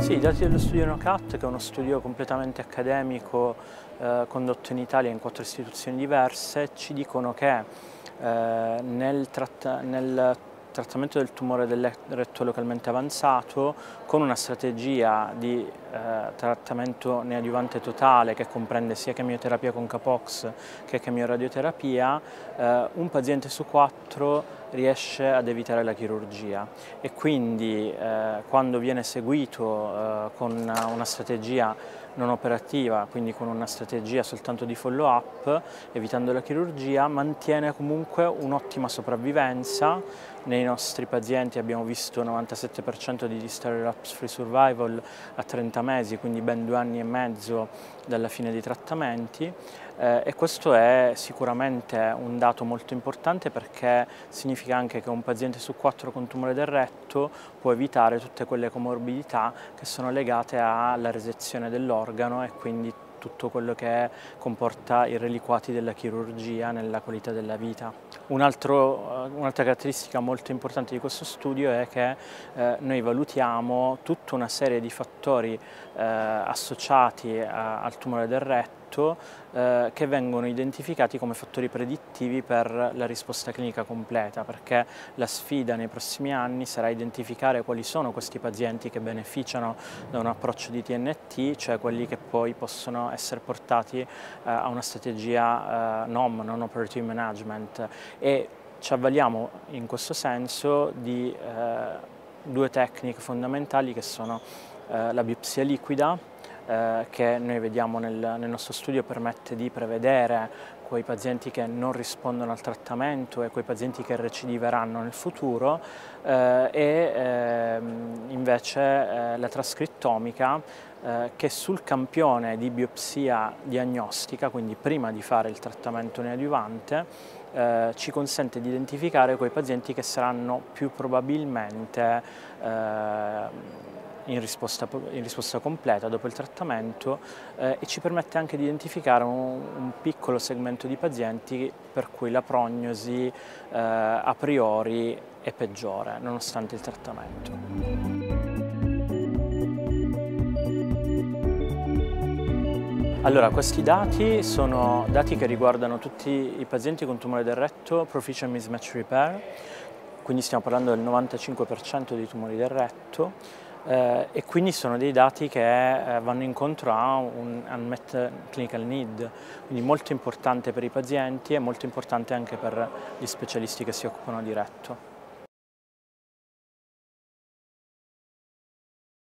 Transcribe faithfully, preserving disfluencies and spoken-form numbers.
Sì, i dati dello studio NOCAT, che è uno studio completamente accademico eh, condotto in Italia in quattro istituzioni diverse, ci dicono che eh, nel, tratta nel trattamento del tumore del retto localmente avanzato, con una strategia di eh, trattamento neoadiuvante totale che comprende sia chemioterapia con Capox che chemioradioterapia, eh, un paziente su quattro riesce ad evitare la chirurgia e quindi eh, quando viene seguito eh, con una strategia non operativa, quindi con una strategia soltanto di follow-up, evitando la chirurgia, mantiene comunque un'ottima sopravvivenza. Nei nostri pazienti abbiamo visto novantasette per cento di distal relapse free survival a trenta mesi, quindi ben due anni e mezzo dalla fine dei trattamenti, eh, e questo è sicuramente un dato molto importante perché significa anche che un paziente su quattro con tumore del retto può evitare tutte quelle comorbidità che sono legate alla resezione dell'organo e quindi tutto quello che comporta i reliquati della chirurgia nella qualità della vita. Un altro, un'altra caratteristica molto importante di questo studio è che eh, noi valutiamo tutta una serie di fattori eh, associati a, al tumore del retto eh, che vengono identificati come fattori predittivi per la risposta clinica completa, perché la sfida nei prossimi anni sarà identificare quali sono questi pazienti che beneficiano da un approccio di T N T, cioè quelli che poi possono essere portati eh, a una strategia eh, N O M, Non Operative Management, e ci avvaliamo in questo senso di eh, due tecniche fondamentali che sono eh, la biopsia liquida, eh, che noi vediamo nel, nel nostro studio permette di prevedere quei pazienti che non rispondono al trattamento e quei pazienti che recidiveranno nel futuro, eh, e eh, invece eh, la trascrittomica, eh, che sul campione di biopsia diagnostica, quindi prima di fare il trattamento neoadiuvante, eh, ci consente di identificare quei pazienti che saranno più probabilmente eh, In risposta, in risposta completa dopo il trattamento, eh, e ci permette anche di identificare un, un piccolo segmento di pazienti per cui la prognosi eh, a priori è peggiore nonostante il trattamento. Allora, questi dati sono dati che riguardano tutti i pazienti con tumore del retto proficient mismatch repair, quindi stiamo parlando del novantacinque per cento dei tumori del retto. Eh, e quindi sono dei dati che eh, vanno incontro a un unmet clinical need, quindi molto importante per i pazienti e molto importante anche per gli specialisti che si occupano di retto.